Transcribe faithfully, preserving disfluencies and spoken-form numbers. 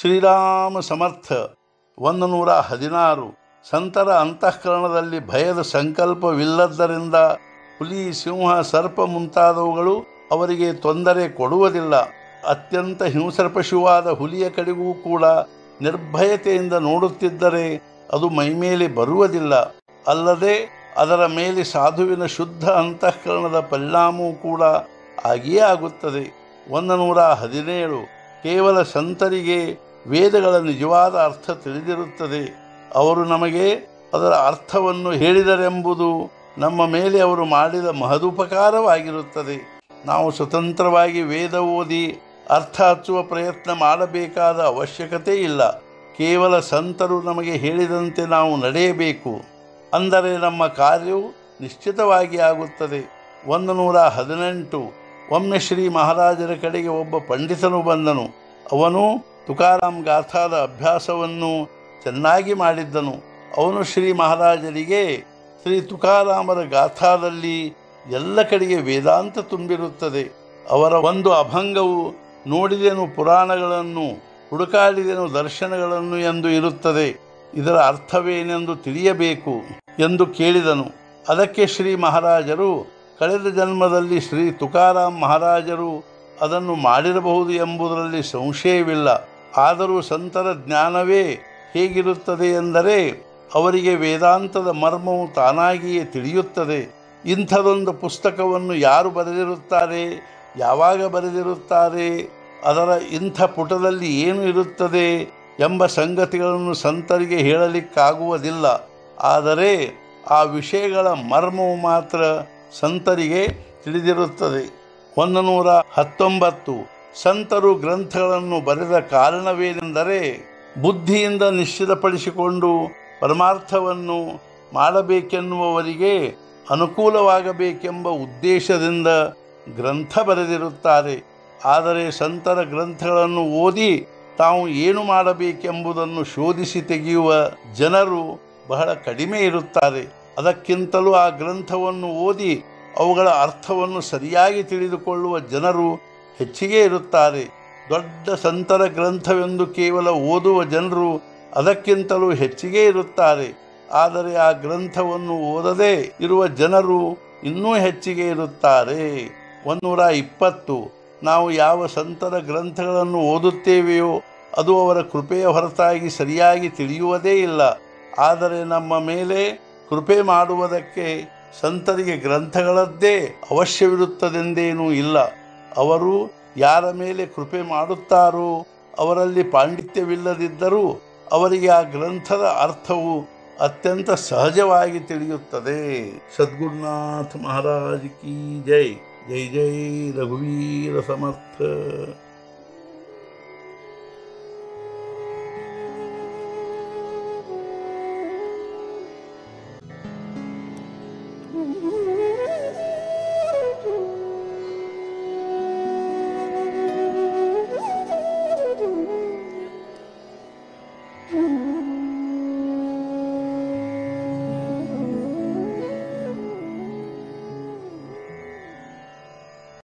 ಶ್ರೀರಾಮ ಸಮರ್ಥ. ಒಂದು ನೂರ ಹದಿನಾರು. ಸಂತರ ಅಂತಃಕರಣದಲ್ಲಿ ಭಯದ ಸಂಕಲ್ಪವಿಲ್ಲದ್ದರಿಂದ ಹುಲಿ, ಸಿಂಹ, ಸರ್ಪ ಮುಂತಾದವುಗಳು ಅವರಿಗೆ ತೊಂದರೆ ಕೊಡುವುದಿಲ್ಲ. ಅತ್ಯಂತ ಹಿಂಸರ ಪಶುವಾದ ಹುಲಿಯ ಕಡೆಗೂ ಕೂಡ ನಿರ್ಭಯತೆಯಿಂದ ನೋಡುತ್ತಿದ್ದರೆ ಅದು ಮೈಮೇಲೆ ಬರುವುದಿಲ್ಲ. ಅಲ್ಲದೆ ಅದರ ಮೇಲೆ ಸಾಧುವಿನ ಶುದ್ಧ ಅಂತಃಕರಣದ ಪರಿಣಾಮವೂ ಕೂಡ ಆಗಿಯೇ ಆಗುತ್ತದೆ. ಒಂದು ನೂರ ಹದಿನೇಳು. ಕೇವಲ ಸಂತರಿಗೆ ವೇದಗಳ ನಿಜವಾದ ಅರ್ಥ ತಿಳಿದಿರುತ್ತದೆ. ಅವರು ನಮಗೆ ಅದರ ಅರ್ಥವನ್ನು ಹೇಳಿದರೆಂಬುದು ನಮ್ಮ ಮೇಲೆ ಅವರು ಮಾಡಿದ ಮಹದುಪಕಾರವಾಗಿರುತ್ತದೆ. ನಾವು ಸ್ವತಂತ್ರವಾಗಿ ವೇದ ಓದಿ ಅರ್ಥ ಹಚ್ಚುವ ಪ್ರಯತ್ನ ಮಾಡಬೇಕಾದ ಅವಶ್ಯಕತೆ ಇಲ್ಲ. ಕೇವಲ ಸಂತರು ನಮಗೆ ಹೇಳಿದಂತೆ ನಾವು ನಡೆಯಬೇಕು. ಅಂದರೆ ನಮ್ಮ ಕಾರ್ಯವು ನಿಶ್ಚಿತವಾಗಿ ಆಗುತ್ತದೆ. ಒಂದು ನೂರ ಹದಿನೆಂಟು. ಒಮ್ಮೆ ಶ್ರೀ ಮಹಾರಾಜರ ಕಡೆಗೆ ಒಬ್ಬ ಪಂಡಿತನು ಬಂದನು. ಅವನು ತುಕಾರಾಮ್ ಗಾಥಾದ ಅಭ್ಯಾಸವನ್ನು ಚೆನ್ನಾಗಿ ಮಾಡಿದ್ದನು. ಅವನು ಶ್ರೀ ಮಹಾರಾಜರಿಗೆ, ಶ್ರೀ ತುಕಾರಾಮರ ಗಾಥಾದಲ್ಲಿ ಎಲ್ಲ ಕಡೆಗೆ ವೇದಾಂತ ತುಂಬಿರುತ್ತದೆ. ಅವರ ಒಂದು ಅಭಂಗವು ನೋಡಿದೆನು ಪುರಾಣಗಳನ್ನು, ಹುಡುಕಾಡಿದೆನು ದರ್ಶನಗಳನ್ನು ಎಂದು ಇರುತ್ತದೆ. ಇದರ ಅರ್ಥವೇನೆಂದು ತಿಳಿಯಬೇಕು ಎಂದು ಕೇಳಿದನು. ಅದಕ್ಕೆ ಶ್ರೀ ಮಹಾರಾಜರು, ಕಳೆದ ಜನ್ಮದಲ್ಲಿ ಶ್ರೀ ತುಕಾರಾಮ್ ಮಹಾರಾಜರು ಅದನ್ನು ಮಾಡಿರಬಹುದು ಎಂಬುದರಲ್ಲಿ ಸಂಶಯವಿಲ್ಲ. ಆದರೂ ಸಂತರ ಜ್ಞಾನವೇ ಹೇಗಿರುತ್ತದೆ ಎಂದರೆ ಅವರಿಗೆ ವೇದಾಂತದ ಮರ್ಮವು ತಾನಾಗಿಯೇ ತಿಳಿಯುತ್ತದೆ. ಇಂಥದೊಂದು ಪುಸ್ತಕವನ್ನು ಯಾರು ಬರೆದಿರುತ್ತಾರೆ, ಯಾವಾಗ ಬರೆದಿರುತ್ತಾರೆ, ಅದರ ಇಂಥ ಪುಟದಲ್ಲಿ ಏನು ಇರುತ್ತದೆ ಎಂಬ ಸಂಗತಿಗಳನ್ನು ಸಂತರಿಗೆ ಹೇಳಲಿಕ್ಕಾಗುವುದಿಲ್ಲ. ಆದರೆ ಆ ವಿಷಯಗಳ ಮರ್ಮವು ಮಾತ್ರ ಸಂತರಿಗೆ ತಿಳಿದಿರುತ್ತದೆ. ಒಂದು ನೂರ ಹತ್ತೊಂಬತ್ತು. ಸಂತರು ಗ್ರಂಥಗಳನ್ನು ಬರೆದ ಕಾರಣವೇನೆಂದರೆ ಬುದ್ಧಿಯಿಂದ ನಿಶ್ಚಿತಪಡಿಸಿಕೊಂಡು ಪರಮಾರ್ಥವನ್ನು ಮಾಡಬೇಕೆನ್ನುವವರಿಗೆ ಅನುಕೂಲವಾಗಬೇಕೆಂಬ ಉದ್ದೇಶದಿಂದ ಗ್ರಂಥ ಬರೆದಿರುತ್ತಾರೆ. ಆದರೆ ಸಂತರ ಗ್ರಂಥಗಳನ್ನು ಓದಿ ತಾವು ಏನು ಮಾಡಬೇಕೆಂಬುದನ್ನು ಶೋಧಿಸಿ ತೆಗೆಯುವ ಜನರು ಬಹಳ ಕಡಿಮೆ ಇರುತ್ತಾರೆ. ಅದಕ್ಕಿಂತಲೂ ಆ ಗ್ರಂಥವನ್ನು ಓದಿ ಅವುಗಳ ಅರ್ಥವನ್ನು ಸರಿಯಾಗಿ ತಿಳಿದುಕೊಳ್ಳುವ ಜನರು ಹೆಚ್ಚಿಗೆ ಇರುತ್ತಾರೆ. ದೊಡ್ಡ ಸಂತರ ಗ್ರಂಥವೆಂದು ಕೇವಲ ಓದುವ ಜನರು ಅದಕ್ಕಿಂತಲೂ ಹೆಚ್ಚಿಗೆ ಇರುತ್ತಾರೆ. ಆದರೆ ಆ ಗ್ರಂಥವನ್ನು ಓದದೇ ಇರುವ ಜನರು ಇನ್ನೂ ಹೆಚ್ಚಿಗೆ ಇರುತ್ತಾರೆ. ಒಂದೂರ ಇಪ್ಪತ್ತು. ನಾವು ಯಾವ ಸಂತರ ಗ್ರಂಥಗಳನ್ನು ಓದುತ್ತೇವೆಯೋ ಅದು ಅವರ ಕೃಪೆಯ ಹೊರತಾಗಿ ಸರಿಯಾಗಿ ತಿಳಿಯುವುದೇ ಇಲ್ಲ. ಆದರೆ ನಮ್ಮ ಮೇಲೆ ಕೃಪೆ ಮಾಡುವುದಕ್ಕೆ ಸಂತರಿಗೆ ಗ್ರಂಥಗಳದ್ದೇ ಅವಶ್ಯವಿರುತ್ತದೆಂದೇನೂ ಇಲ್ಲ. ಅವರು ಯಾರ ಮೇಲೆ ಕೃಪೆ ಮಾಡುತ್ತಾರೋ ಅವರಲ್ಲಿ ಪಾಂಡಿತ್ಯವಿಲ್ಲದಿದ್ದರೂ ಅವರಿಗೆ ಆ ಗ್ರಂಥದ ಅರ್ಥವು ಅತ್ಯಂತ ಸಹಜವಾಗಿ ತಿಳಿಯುತ್ತದೆ. ಸದ್ಗುರುನಾಥ ಮಹಾರಾಜ್ ಕಿ ಜೈ. ಜೈ ಜೈ ರಘುವೀರ ಸಮರ್ಥ. Mm-hmm.